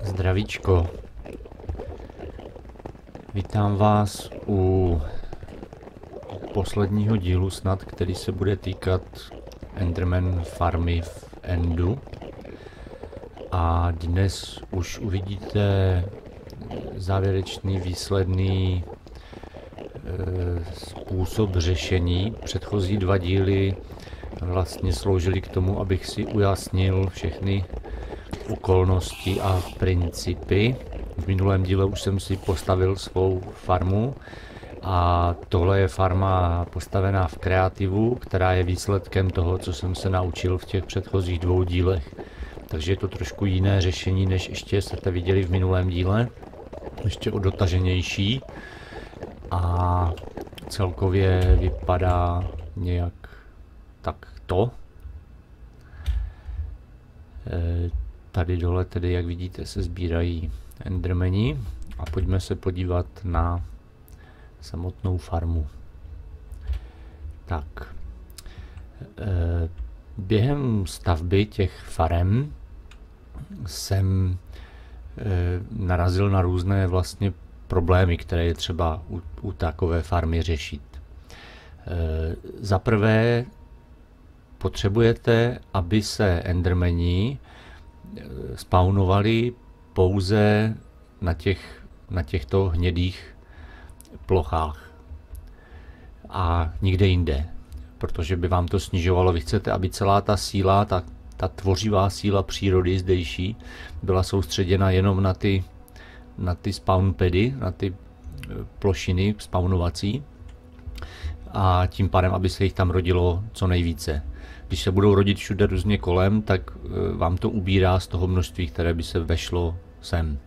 Zdravíčko. Vítám vás u posledního dílu snad, který se bude týkat Enderman farmy v Endu. A dnes už uvidíte závěrečný výsledný způsob řešení. Předchozí dva díly vlastně sloužily k tomu, abych si ujasnil všechny okolnosti a principy. V minulém díle už jsem si postavil svou farmu a tohle je farma postavená v kreativu, která je výsledkem toho, co jsem se naučil v těch předchozích dvou dílech. Takže je to trošku jiné řešení, než ještě jste viděli v minulém díle. Ještě dotaženější a celkově vypadá nějak takto. Tady dole tedy, jak vidíte, se sbírají endermeni a pojďme se podívat na samotnou farmu. Tak, během stavby těch farem jsem narazil na různé vlastně problémy, které je třeba u takové farmy řešit. Za prvé potřebujete, aby se endermeni spawnovali pouze na těchto hnědých plochách a nikde jinde, protože by vám to snižovalo. Vy chcete, aby celá ta síla, ta tvořivá síla přírody zdejší byla soustředěna jenom na ty spawn pady, na ty plošiny spawnovací a tím pádem, aby se jich tam rodilo co nejvíce. Když se budou rodit všude různě kolem, tak vám to ubírá z toho množství, které by se vešlo sem.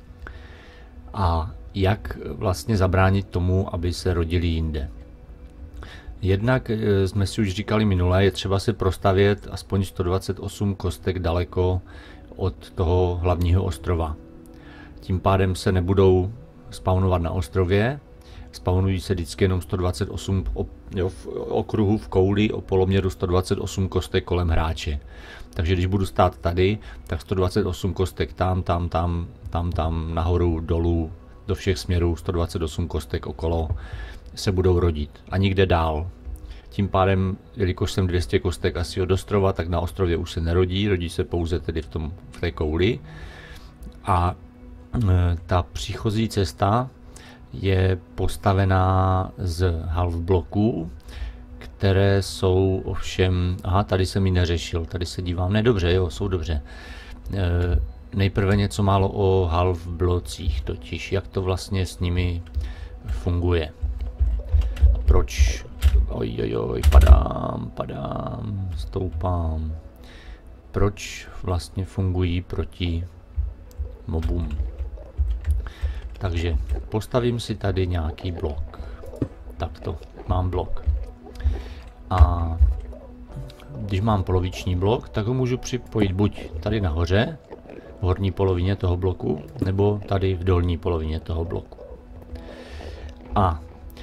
A jak vlastně zabránit tomu, aby se rodili jinde? Jednak jsme si už říkali minule, je třeba se prostavět aspoň 128 kostek daleko od toho hlavního ostrova. Tím pádem se nebudou spawnovat na ostrově, spawnují se vždycky jenom 128 v okruhu v kouli o poloměru 128 kostek kolem hráče. Takže když budu stát tady, tak 128 kostek tam, nahoru, dolů, do všech směrů 128 kostek okolo se budou rodit a nikde dál. Tím pádem, jelikož jsem 200 kostek asi od ostrova, tak na ostrově už se nerodí, rodí se pouze tedy v té kouli. A ta příchozí cesta je postavená z half bloků, které jsou ovšem... Aha, tady jsem ji neřešil, tady se dívám, ne dobře, jo, jsou dobře. Nejprve něco málo o half blocích, totiž jak to vlastně s nimi funguje. Proč? Ojojoj, padám, stoupám. Proč vlastně fungují proti mobům? Takže postavím si tady nějaký blok. Takto, mám blok. A když mám poloviční blok, tak ho můžu připojit buď tady nahoře, v horní polovině toho bloku, nebo tady v dolní polovině toho bloku. A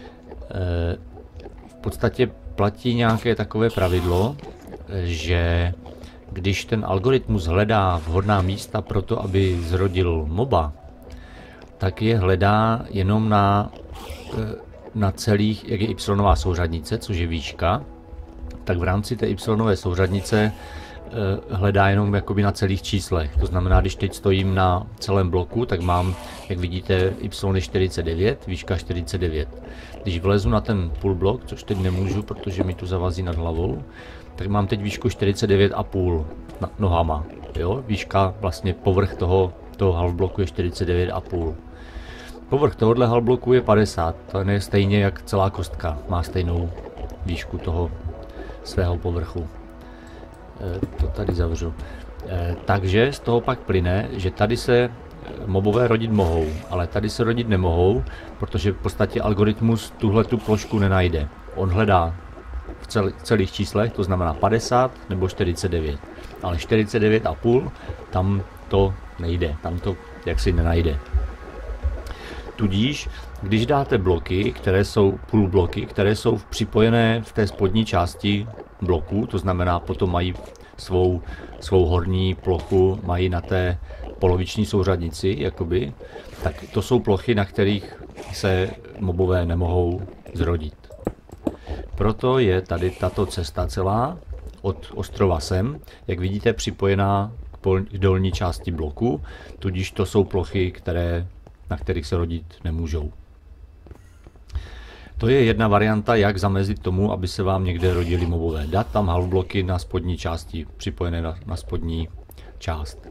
v podstatě platí nějaké takové pravidlo, že když ten algoritmus hledá vhodná místa pro to, aby zrodil moba, tak je hledá jenom na celých, jak je y souřadnice, což je výška, tak v rámci té y souřadnice hledá jenom jakoby na celých číslech. To znamená, když teď stojím na celém bloku, tak mám, jak vidíte, y je 49, výška 49. Když vlezu na ten půl blok, což teď nemůžu, protože mi tu zavazí nad hlavou, tak mám teď výšku 49,5 nohama. Jo? Výška, vlastně povrch toho half bloku je 49,5. Povrch tohohle half bloku je 50, to je stejně jak celá kostka, má stejnou výšku toho svého povrchu. To tady zavřu. Takže z toho pak plyne, že tady se mobové rodit mohou, ale tady se rodit nemohou, protože v podstatě algoritmus tuhletu plošku nenajde. On hledá v celých číslech, to znamená 50 nebo 49, ale 49,5 tam to nejde, tam to jaksi nenajde. Tudíž, když dáte bloky, které jsou půl bloky, které jsou připojené v té spodní části bloku, to znamená potom mají svou horní plochu, mají na té poloviční souřadnici, jakoby, tak to jsou plochy, na kterých se mobové nemohou zrodit. Proto je tady tato cesta celá od ostrova sem, jak vidíte, připojená k dolní části bloku, tudíž to jsou plochy, na kterých se rodit nemůžou. To je jedna varianta, jak zamezit tomu, aby se vám někde rodili mobové. Dát tam half-bloky na spodní části, připojené na spodní část.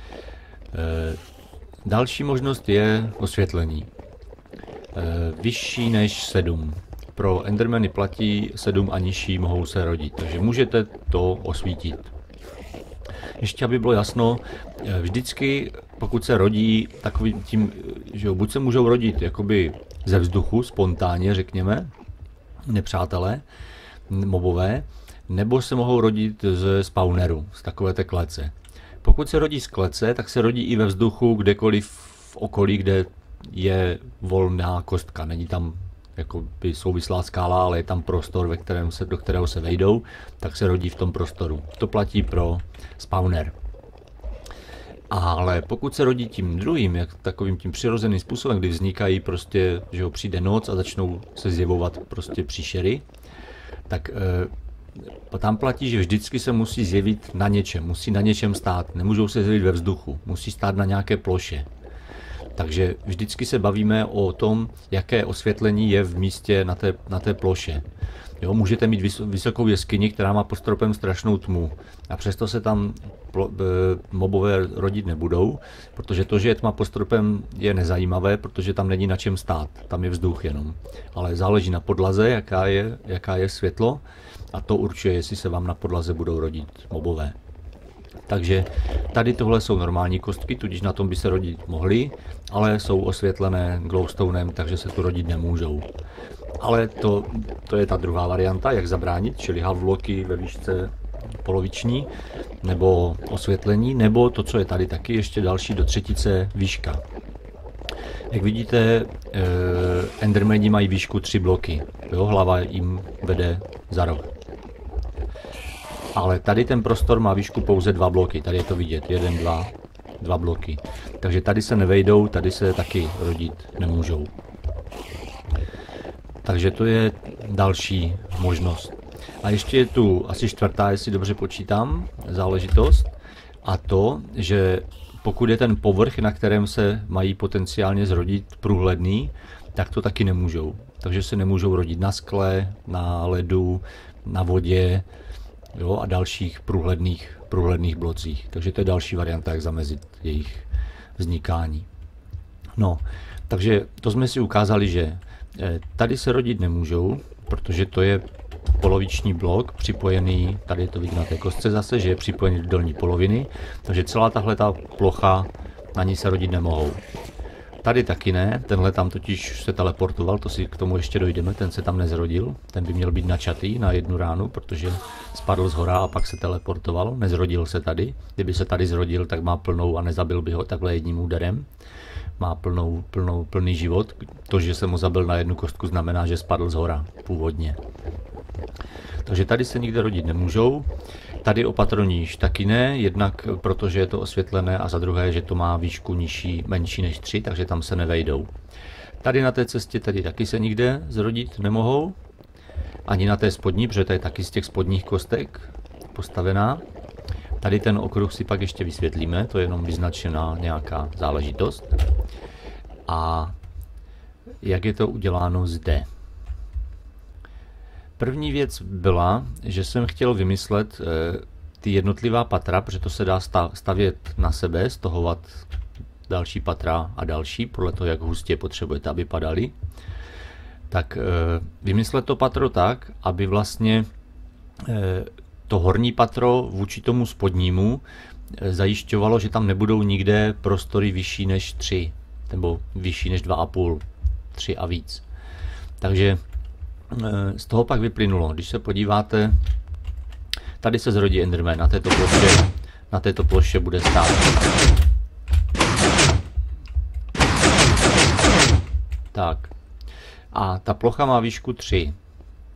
Další možnost je osvětlení. Vyšší než 7. Pro endermany platí 7 a nižší mohou se rodit, takže můžete to osvítit. Ještě aby bylo jasno, vždycky pokud se rodí takovým tím, že buď se můžou rodit jakoby ze vzduchu, spontánně řekněme, nepřátelé, mobové, nebo se mohou rodit ze spawneru, z takové té klece. Pokud se rodí z klece, tak se rodí i ve vzduchu kdekoliv v okolí, kde je volná kostka. Není tam jakoby souvislá skála, ale je tam prostor, do kterého se vejdou, tak se rodí v tom prostoru. To platí pro spawner. Ale pokud se rodí tím druhým, jak takovým tím přirozeným způsobem, kdy vznikají prostě, že přijde noc a začnou se zjevovat prostě příšery, tak tam platí, že vždycky se musí zjevit na něčem, musí na něčem stát, nemůžou se zjevit ve vzduchu, musí stát na nějaké ploše. Takže vždycky se bavíme o tom, jaké osvětlení je v místě na té ploše. Jo, můžete mít vysokou jeskyni, která má pod stropem strašnou tmu. A přesto se tam mobové rodit nebudou, protože to, že je tma pod stropem, je nezajímavé, protože tam není na čem stát. Tam je vzduch jenom. Ale záleží na podlaze, jaká je světlo, a to určuje, jestli se vám na podlaze budou rodit mobové. Takže tady tohle jsou normální kostky, tudíž na tom by se rodit mohly, ale jsou osvětlené glowstonem, takže se tu rodit nemůžou. Ale to je ta druhá varianta, jak zabránit, čili half-bloky ve výšce poloviční, nebo osvětlení, nebo to, co je tady taky, ještě další do třetice výška. Jak vidíte, endermani mají výšku 3 bloky, jo, hlava jim vede za roh. Ale tady ten prostor má výšku pouze 2 bloky, tady je to vidět, 1, 2 bloky. Takže tady se nevejdou, tady se taky rodit nemůžou. Takže to je další možnost. A ještě je tu asi čtvrtá, jestli dobře počítám, záležitost. A to, že pokud je ten povrch, na kterém se mají potenciálně zrodit, průhledný, tak to taky nemůžou. Takže se nemůžou rodit na skle, na ledu, na vodě, jo, a dalších průhledných blocích. Takže to je další varianta, jak zamezit jejich vznikání. No, takže to jsme si ukázali, že tady se rodit nemůžou, protože to je poloviční blok připojený, tady je to vidět na té kostce zase, že je připojený do dolní poloviny, takže celá tahle ta plocha, na ní se rodit nemohou. Tady taky ne, tenhle tam totiž se teleportoval, to si k tomu ještě dojdeme, ten se tam nezrodil, ten by měl být načatý na jednu ránu, protože spadl z hora a pak se teleportoval, nezrodil se tady, kdyby se tady zrodil, tak má plnou a nezabil by ho takhle jedním úderem. Má plný život, to, že se mu zabil na jednu kostku, znamená, že spadl z hora původně. Takže tady se nikde rodit nemůžou, tady o patro níž taky ne, jednak protože je to osvětlené a za druhé, že to má výšku menší než 3, takže tam se nevejdou. Tady na té cestě tady taky se nikde zrodit nemohou, ani na té spodní, protože to je taky z těch spodních kostek postavená. Tady ten okruh si pak ještě vysvětlíme, to je jenom vyznačená nějaká záležitost. A jak je to uděláno zde? První věc byla, že jsem chtěl vymyslet ty jednotlivá patra, protože to se dá stavět na sebe, stahovat další patra a další, podle toho, jak hustě potřebujete, aby padaly. Tak vymyslet to patro tak, aby vlastně to horní patro vůči tomu spodnímu zajišťovalo, že tam nebudou nikde prostory vyšší než 3, nebo vyšší než 2,5, 3 a víc. Takže z toho pak vyplynulo, když se podíváte, tady se zrodí enderman, na této ploše bude stát. Tak. A ta plocha má výšku 3.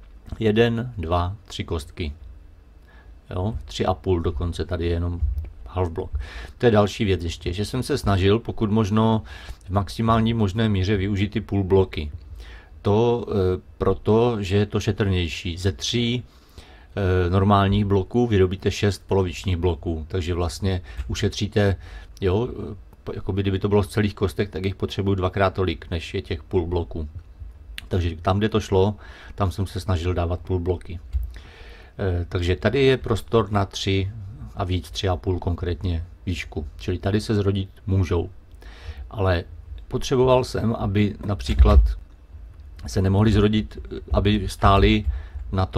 1, 2, 3 kostky. Jo, 3,5 dokonce, tady je jenom half block. To je další věc ještě, že jsem se snažil pokud možno v maximální možné míře využít ty půl bloky. To proto, že je to šetrnější. Ze 3 normálních bloků vyrobíte 6 polovičních bloků, takže vlastně ušetříte, jo, jakoby kdyby to bylo z celých kostek, tak jich potřebuju 2x tolik, než je těch půl bloků. Takže tam, kde to šlo, tam jsem se snažil dávat půl bloky. Takže tady je prostor na 3 a víc, 3,5 konkrétně výšku. Čili tady se zrodit můžou. Ale potřeboval jsem, aby například se nemohli zrodit, aby stáli na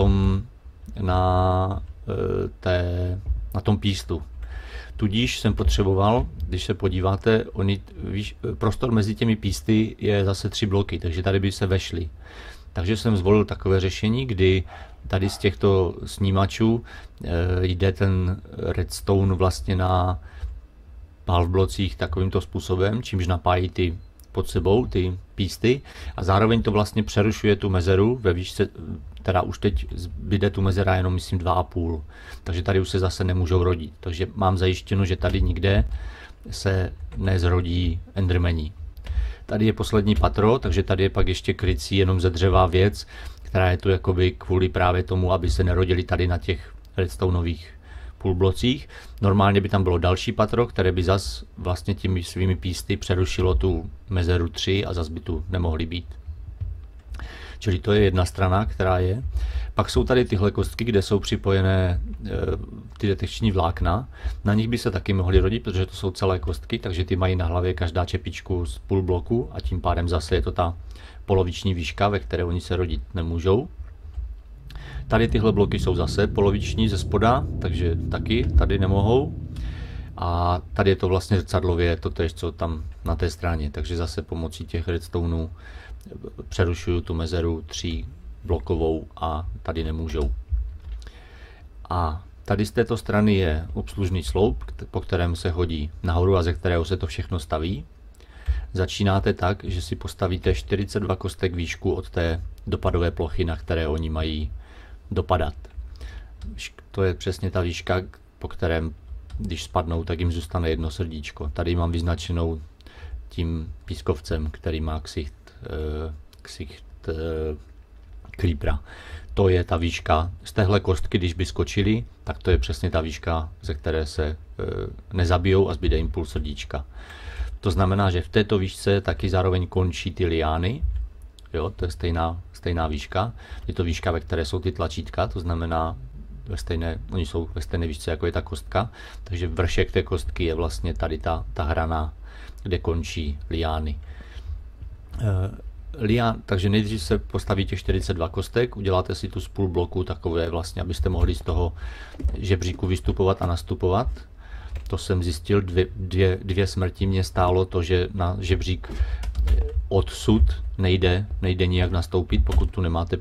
tom pístu. Tudíž jsem potřeboval, když se podíváte, prostor mezi těmi písty je zase 3 bloky, takže tady by se vešly. Takže jsem zvolil takové řešení, kdy tady z těchto snímačů jde ten redstone vlastně na half blocích takovýmto způsobem, čímž napájí pod sebou ty písty a zároveň to vlastně přerušuje tu mezeru ve výšce, teda už teď zbyde tu mezera jenom myslím 2,5, takže tady už se zase nemůžou rodit, takže mám zajištěno, že tady nikde se nezrodí endermeni. Tady je poslední patro, takže tady je pak ještě krycí jenom ze dřeva věc, která je tu jakoby kvůli právě tomu, aby se nerodili tady na těch redstoneových půlblocích. Normálně by tam bylo další patro, které by zas vlastně těmi svými písty přerušilo tu mezeru 3 a zas by tu nemohly být. Čili to je jedna strana, která je. Pak jsou tady tyhle kostky, kde jsou připojené ty detekční vlákna. Na nich by se taky mohly rodit, protože to jsou celé kostky, takže ty mají na hlavě každá čepičku z půl bloku a tím pádem zase je to ta poloviční výška, ve které oni se rodit nemůžou. Tady tyhle bloky jsou zase poloviční ze spoda, takže taky tady nemohou. A tady je to vlastně zrcadlově totéž, co tam na té straně, takže zase pomocí těch redstoneů přerušuju tu mezeru 3 blokovou a tady nemůžou. A tady z této strany je obslužný sloup, po kterém se hodí nahoru a ze kterého se to všechno staví. Začínáte tak, že si postavíte 42 kostek výšku od té dopadové plochy, na které oni mají dopadat. To je přesně ta výška, po kterém, když spadnou, tak jim zůstane jedno srdíčko. Tady mám vyznačenou tím pískovcem, který má ksicht creepera. To je ta výška z téhle kostky, když by skočili, tak to je přesně ta výška, ze které se nezabijou a zbyde jim půl srdíčka. To znamená, že v této výšce taky zároveň končí ty liány. Jo, to je stejná výška. Je to výška, ve které jsou ty tlačítka, to znamená, oni jsou ve stejné výšce, jako je ta kostka. Takže vršek té kostky je vlastně tady ta hrana, kde končí liány. Takže nejdřív se postaví těch 42 kostek, uděláte si tu z půl bloku takové vlastně, abyste mohli z toho žebříku vystupovat a nastupovat. To jsem zjistil, dvě smrti mě stálo to, že na žebřík odsud nejde nijak nastoupit, pokud tu nemáte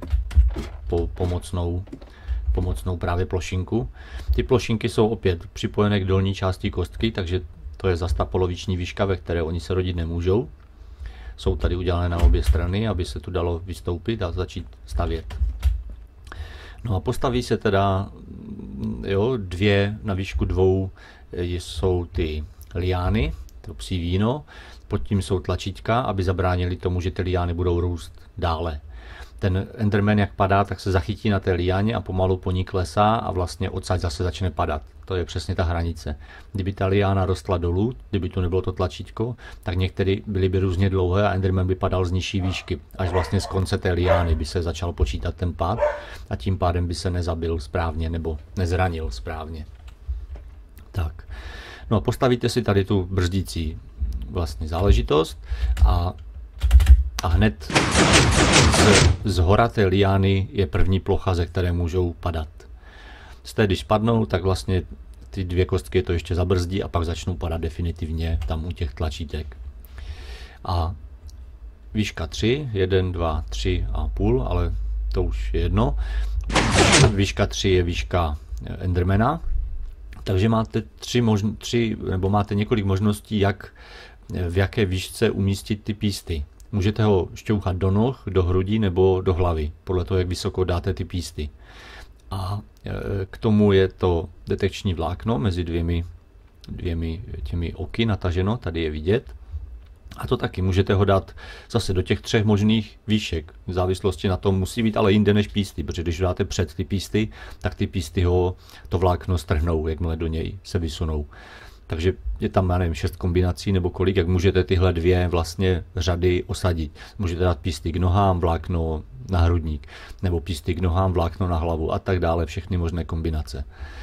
pomocnou právě plošinku. Ty plošinky jsou opět připojené k dolní části kostky, takže to je zase ta poloviční výška, ve které oni se rodit nemůžou. Jsou tady udělané na obě strany, aby se tu dalo vystoupit a začít stavět. No a postaví se teda na výšku 2 jsou ty liány, to psí víno, pod tím jsou tlačítka, aby zabránili tomu, že ty liány budou růst dále. Ten enderman jak padá, tak se zachytí na té liáně a pomalu po ní klesá a vlastně odsaď zase začne padat. To je přesně ta hranice. Kdyby ta liána rostla dolů, kdyby tu nebylo to tlačítko, tak některé byly by různě dlouhé a enderman by padal z nižší výšky. Až vlastně z konce té liány by se začal počítat ten pád a tím pádem by se nezabil správně nebo nezranil správně. Tak. No a postavíte si tady tu brzdící vlastně záležitost a hned z hora té liány je první plocha, ze které můžou padat. Když padnou, tak vlastně ty 2 kostky to ještě zabrzdí a pak začnou padat definitivně tam u těch tlačítek. A výška 3, 1, 2, 3 a půl, ale to už je jedno. Výška 3 je výška endermana, takže máte máte několik možností, v jaké výšce umístit ty písty. Můžete ho šťouchat do noh, do hrudí nebo do hlavy, podle toho, jak vysoko dáte ty písty. A k tomu je to detekční vlákno mezi těmi oky nataženo, tady je vidět. A to taky můžete ho dát zase do těch 3 možných výšek. V závislosti na tom musí být ale jinde než písty, protože když dáte před ty písty, tak ty písty to vlákno strhnou, jakmile do něj se vysunou. Takže je tam, já nevím, 6 kombinací nebo kolik, jak můžete tyhle 2 vlastně řady osadit. Můžete dát písty k nohám, vlákno na hrudník, nebo písty k nohám, vlákno na hlavu a tak dále, všechny možné kombinace.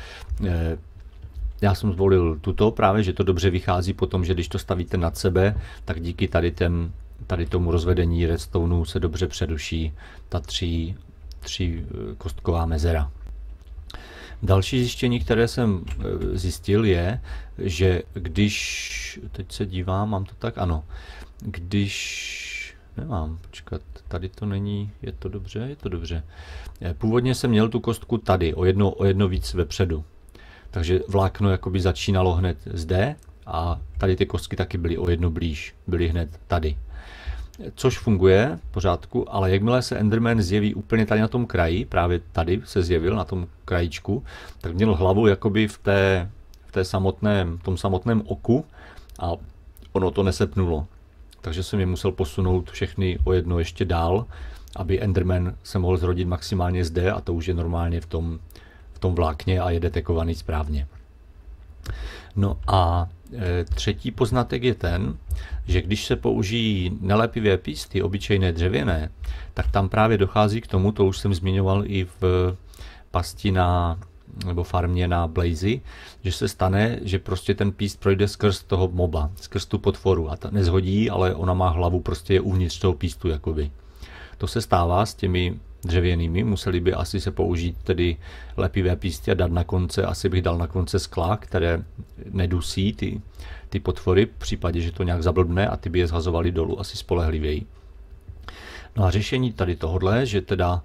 Já jsem zvolil tuto právě, že to dobře vychází potom, že když to stavíte nad sebe, tak díky tady tomu rozvedení redstoneu se dobře předuší ta 3 kostková mezera. Další zjištění, které jsem zjistil, je, že když, teď se dívám, mám to tak, ano, když, nemám, počkat, tady to není, je to dobře. Původně jsem měl tu kostku tady, o jedno víc vepředu. Takže vlákno jakoby začínalo hned zde a tady ty kostky taky byly o jedno blíž, byly hned tady. Což funguje v pořádku, ale jakmile se Enderman zjeví úplně tady na tom kraji, právě tady se zjevil na tom krajičku, tak měl hlavu jakoby v tom samotném oku a ono to nesepnulo. Takže jsem je musel posunout všechny o jedno ještě dál, aby Enderman se mohl zrodit maximálně zde a to už je normálně v tom vlákně a je detekovaný správně. No a třetí poznatek je ten, že když se použijí nelepivé písty, obyčejné dřevěné, tak tam právě dochází k tomu, to už jsem zmiňoval i v pasti nebo farmě na Blazy, že se stane, že prostě ten píst projde skrz toho moba, skrz tu potvoru a ta nezhodí, ale ona má hlavu, prostě je uvnitř toho pístu jakoby. To se stává s těmi dřevěnými, museli by asi se použít tedy lepivé písty a dát na konce, asi bych dal na konce skla, které nedusí ty potvory, v případě, že to nějak zablbne a ty by je zhazovali dolů asi spolehlivěji. No a řešení tady tohodle, že teda,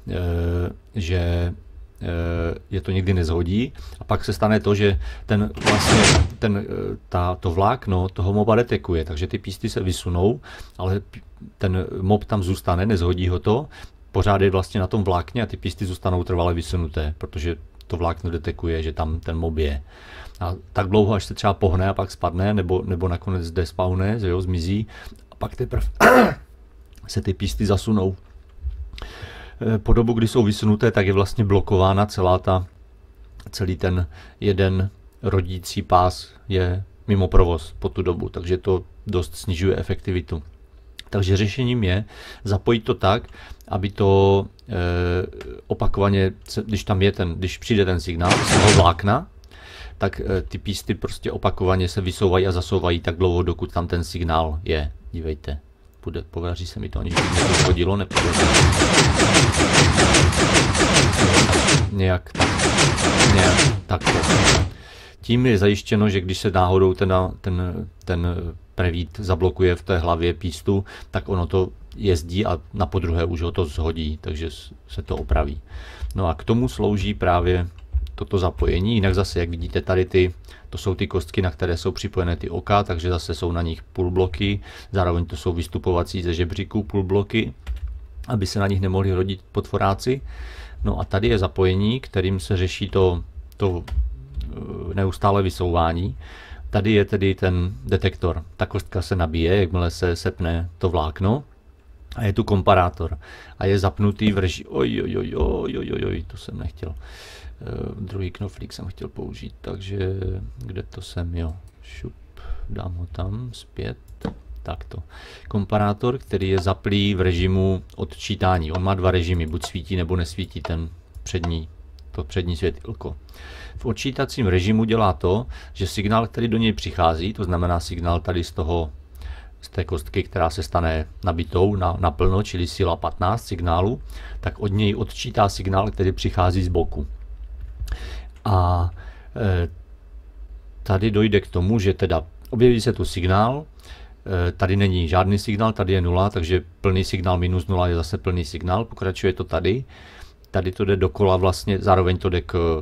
je to nikdy nezhodí a pak se stane to, že to vlákno toho moba detekuje, takže ty písty se vysunou, ale ten mob tam zůstane, nezhodí ho to, pořád je vlastně na tom vlákně a ty písty zůstanou trvale vysunuté, protože to vlákno detekuje, že tam ten mob je. A tak dlouho, až se třeba pohne a pak spadne, nebo nakonec despawne, že jo, zmizí, a pak teprve se ty písty zasunou. Po dobu, kdy jsou vysunuté, tak je vlastně blokována celý ten jeden rodící pás je mimo provoz po tu dobu, takže to dost snižuje efektivitu. Takže řešením je zapojit to tak, aby to opakovaně, když přijde ten signál z toho vlákna, tak ty písty prostě opakovaně se vysouvají a zasouvají tak dlouho, dokud tam ten signál je. Dívejte, podaří se mi to, aniž by mě to shodilo, nepodaří. Nějak takto. Tím je zajištěno, že když se náhodou ten prevít zablokuje v té hlavě pístu, tak ono to jezdí a na podruhé už ho to shodí, takže se to opraví. No a k tomu slouží právě toto zapojení, jinak zase, jak vidíte tady to jsou ty kostky, na které jsou připojené ty oka, takže zase jsou na nich půlbloky, zároveň to jsou vystupovací ze žebříků půlbloky, aby se na nich nemohli rodit potvoráci. No a tady je zapojení, kterým se řeší to neustále vysouvání. Tady je tedy ten detektor. Ta kostka se nabíje, jakmile se sepne to vlákno. A je tu komparátor. A je zapnutý v režimu. Oj, to jsem nechtěl. Druhý knoflík jsem chtěl použít, takže kde to jsem, jo. Šup, dám ho tam zpět. Takto. Komparátor, který je zaplý v režimu odčítání. On má 2 režimy, buď svítí nebo nesvítí to přední světýlko. V odčítacím režimu dělá to, že signál, který do něj přichází, to znamená signál tady z té kostky, která se stane nabitou na plno, čili síla 15 signálu, tak od něj odčítá signál, který přichází z boku. A tady dojde k tomu, že teda objeví se tu signál, tady není žádný signál, tady je 0, takže plný signál minus 0 je zase plný signál, pokračuje to tady. Tady to jde dokola vlastně, zároveň to jde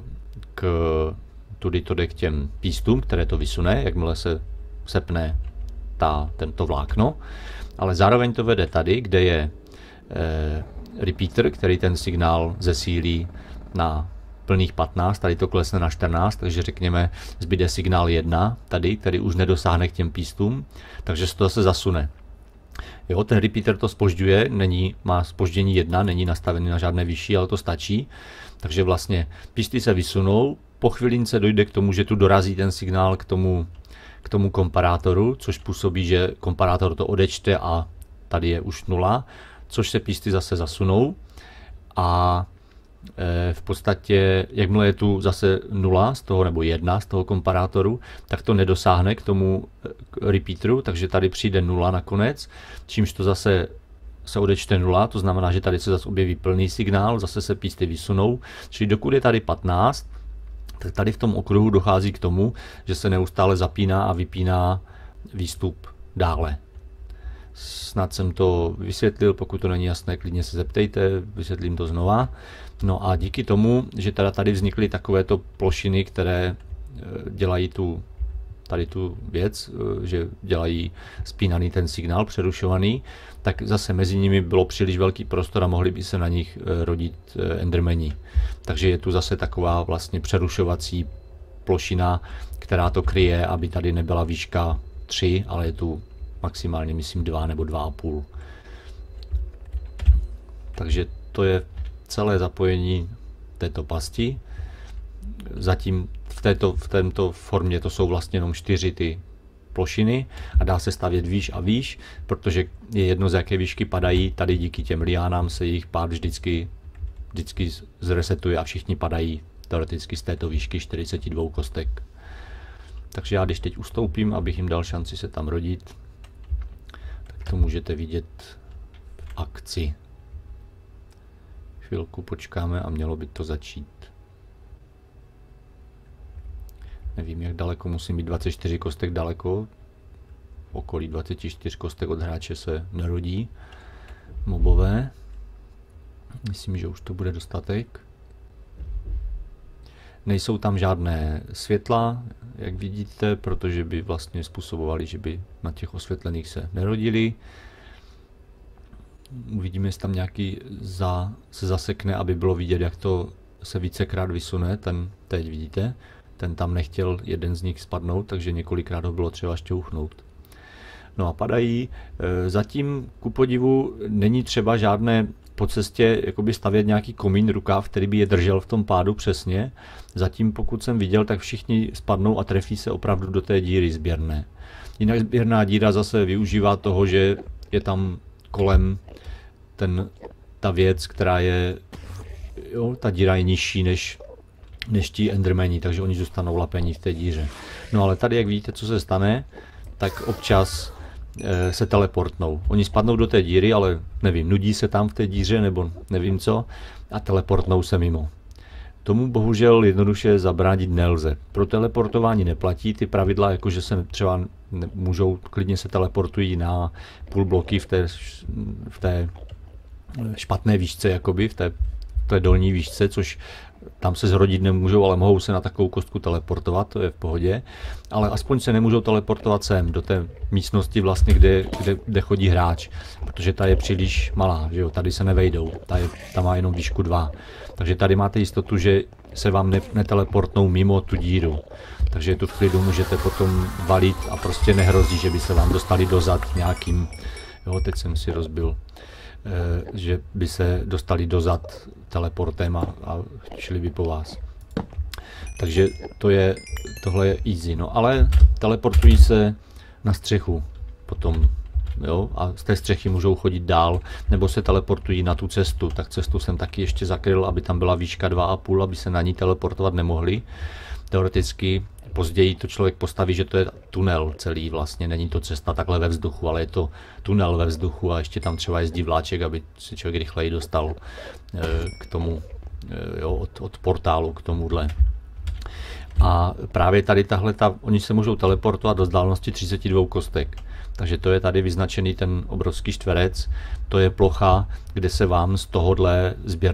tudy to jde k těm pístům, které to vysune, jakmile se sepne tento vlákno, ale zároveň to vede tady, kde je repeater, který ten signál zesílí na plných 15, tady to klesne na 14, takže řekněme, zbyde signál 1 tady, který už nedosáhne k těm pístům, takže se to zase zasune. Jo, ten repeater to zpožďuje, má zpoždění 1, není nastavený na žádné vyšší, ale to stačí. Takže vlastně písty se vysunou, po chvilince dojde k tomu, že tu dorazí ten signál k tomu komparátoru, což působí, že komparátor to odečte a tady je už 0, což se písty zase zasunou a v podstatě, jakmile je tu zase 0 z toho, nebo 1 z toho komparátoru, tak to nedosáhne k tomu repeateru, takže tady přijde 0 nakonec, čímž to zase se odečte 0, to znamená, že tady se zase objeví plný signál, zase se písty vysunou, čili dokud je tady 15, tak tady v tom okruhu dochází k tomu, že se neustále zapíná a vypíná výstup dále. Snad jsem to vysvětlil, pokud to není jasné, klidně se zeptejte, vysvětlím to znova. No a díky tomu, že teda tady vznikly takovéto plošiny, které dělají tady tu věc, že dělají spínaný ten signál, přerušovaný, tak zase mezi nimi bylo příliš velký prostor a mohli by se na nich rodit endermeni. Takže je tu zase taková vlastně přerušovací plošina, která to kryje, aby tady nebyla výška 3, ale je tu maximálně, myslím, 2 nebo 2,5. Takže to je celé zapojení této pasti. Zatím v této formě to jsou vlastně jenom 4 ty plošiny a dá se stavět výš a výš, protože je jedno, z jaké výšky padají. Tady díky těm liánám se jejich pád vždycky zresetuje a všichni padají teoreticky z této výšky 42 kostek. Takže já když teď ustoupím, abych jim dal šanci se tam rodit, tak to můžete vidět v akci. Chvilku počkáme a mělo by to začít. Nevím, jak daleko musím být, 24 kostek daleko. V okolí 24 kostek od hráče se nerodí mobové. Myslím, že už to bude dostatek. Nejsou tam žádné světla, jak vidíte, protože by vlastně způsobovali, že by na těch osvětlených se nerodili. Uvidíme, jestli tam nějaký se zasekne, aby bylo vidět, jak to se vícekrát vysune. Ten teď vidíte, ten tam nechtěl jeden z nich spadnout, takže několikrát ho bylo třeba šťouchnout. No a padají. Zatím ku podivu není třeba žádné po cestě jakoby stavět nějaký komín, rukáv, který by je držel v tom pádu přesně. Zatím, pokud jsem viděl, tak všichni spadnou a trefí se opravdu do té díry sběrné. Jinak sběrná díra zase využívá toho, že je tam kolem ta věc, která je, jo, ta díra je nižší než ti endermeni, takže oni zůstanou lapení v té díře. No ale tady, jak vidíte, co se stane, tak občas se teleportnou. Oni spadnou do té díry, ale nevím, nudí se tam v té díře nebo nevím co a teleportnou se mimo. Tomu bohužel jednoduše zabránit nelze. Pro teleportování neplatí ty pravidla, jakože se třeba můžou, klidně se teleportují na půl bloky v té špatné výšce, jakoby v té dolní výšce, což tam se zrodit nemůžou, ale mohou se na takovou kostku teleportovat, to je v pohodě. Ale aspoň se nemůžou teleportovat sem, do té místnosti vlastně, kde chodí hráč, protože ta je příliš malá, že jo? Tady se nevejdou, ta má jenom výšku 2. Takže tady máte jistotu, že se vám neteleportnou mimo tu díru. Takže tu v klidu můžete potom valit a prostě nehrozí, že by se vám dostali dozad nějakým, jo, teď jsem si rozbil, že by se dostali dozad teleportem a šli by po vás. Takže tohle je easy. No ale teleportují se na střechu potom, jo, a z té střechy můžou chodit dál, nebo se teleportují na tu cestu. Tak cestu jsem taky ještě zakryl, aby tam byla výška 2,5, aby se na ní teleportovat nemohli. Teoreticky později to člověk postaví, že to je tunel celý vlastně, není to cesta takhle ve vzduchu, ale je to tunel ve vzduchu a ještě tam třeba jezdí vláček, aby se člověk rychleji dostal k tomu, jo, od portálu k tomuhle. A právě tady oni se můžou teleportovat do vzdálenosti 32 kostek. Takže to je tady vyznačený ten obrovský čtverec, to je plocha, kde se vám z tohohle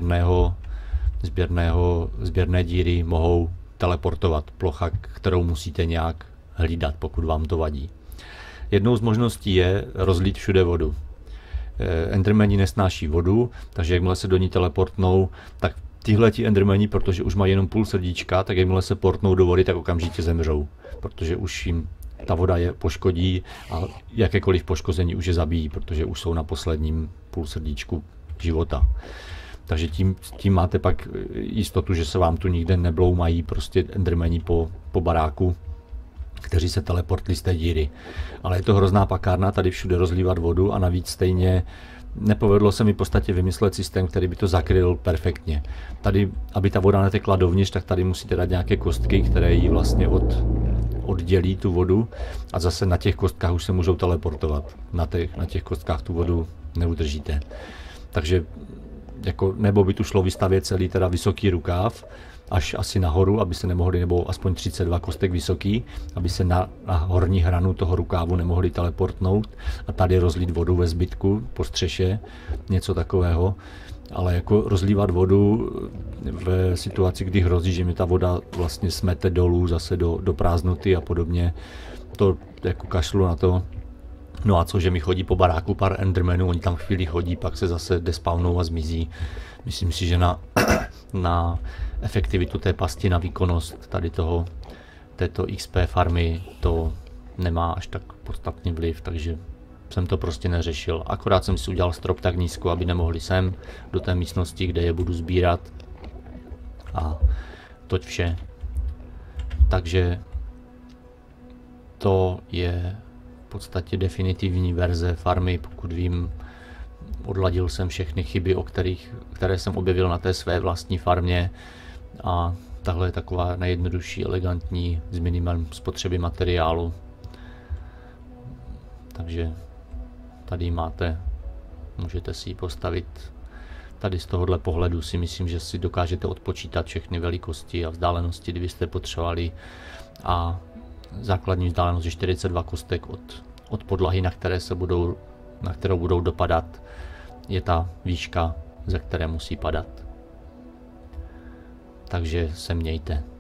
sběrné díry mohou teleportovat. Plocha, kterou musíte nějak hlídat, pokud vám to vadí. Jednou z možností je rozlít všude vodu. Endermeni nesnáší vodu, takže jakmile se do ní teleportnou, tak Tihleti endermani, protože už mají jenom půl srdíčka, tak jakmile se portnou do vody, tak okamžitě zemřou, protože už jim ta voda je poškodí a jakékoliv poškození už je zabíjí, protože už jsou na posledním půl srdíčku života. Takže tím máte pak jistotu, že se vám tu nikde nebloumají prostě endermani po baráku, kteří se teleportli z té díry. Ale je to hrozná pakárna tady všude rozlívat vodu a navíc stejně nepovedlo se mi v podstatě vymyslet systém, který by to zakryl perfektně. Tady, aby ta voda netekla dovnitř, tak tady musíte dát nějaké kostky, které ji vlastně oddělí tu vodu a zase na těch kostkách už se můžou teleportovat. Na těch kostkách tu vodu neudržíte. Takže jako, nebo by tu šlo vystavět celý teda vysoký rukáv, až asi nahoru, aby se nemohli, nebo aspoň 32 kostek vysoký, aby se na horní hranu toho rukávu nemohli teleportnout a tady rozlít vodu ve zbytku po střeše, něco takového. Ale jako rozlívat vodu v situaci, kdy hrozí, že mi ta voda vlastně smete dolů zase do prázdnoty a podobně, to jako kašlu na to. No a co, že mi chodí po baráku pár endermenů, oni tam chvíli chodí, pak se zase despawnou a zmizí. Myslím si, že na efektivitu té pasti, na výkonnost této XP farmy to nemá až tak podstatný vliv, takže jsem to prostě neřešil. Akorát jsem si udělal strop tak nízko, aby nemohli sem do té místnosti, kde je budu sbírat. A toť vše. Takže to je v podstatě definitivní verze farmy, pokud vím. Odladil jsem všechny chyby, které jsem objevil na té své vlastní farmě a tahle je taková nejjednodušší, elegantní, s minimem spotřeby materiálu. Takže tady máte, můžete si ji postavit. Tady z tohohle pohledu si myslím, že si dokážete odpočítat všechny velikosti a vzdálenosti, kdybyste potřebovali. A základní vzdálenost je 42 kostek od podlahy, na kterou budou dopadat, je ta výška, ze které musí padat. Takže se mějte.